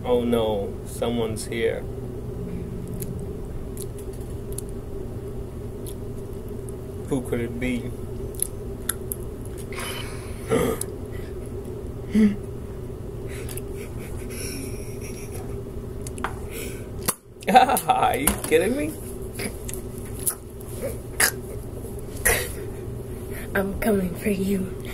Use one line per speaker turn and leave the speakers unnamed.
Oh no, someone's here. Who could it be? Are you kidding me?
I'm coming for you.